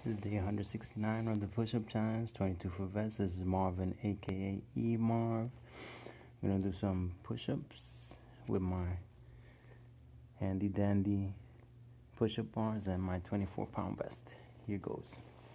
This is day 169 of the push-up challenge, 22 for vets. This is Marvin, aka E-Marv. I'm gonna do some push-ups with my handy dandy push-up bars and my 24-pound vest. Here goes.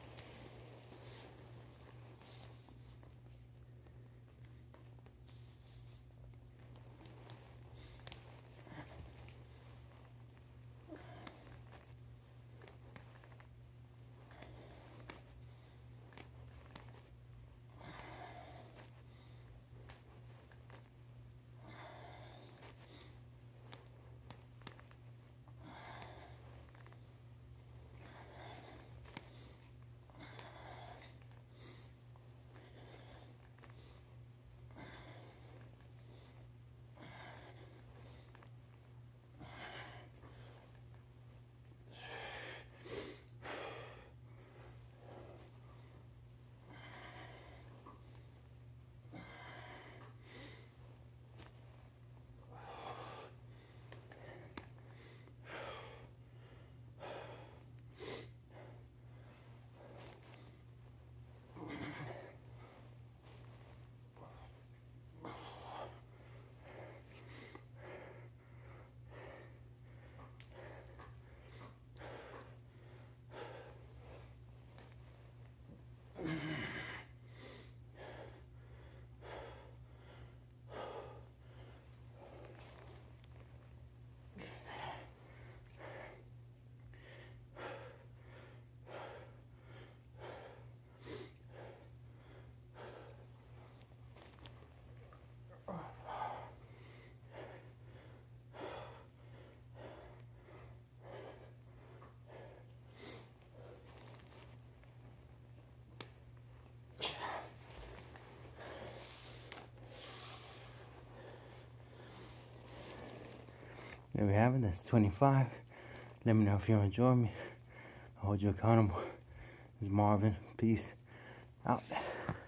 There we have it. That's 25. Let me know if you enjoy me. I'll hold you accountable. This is Marvin. Peace out.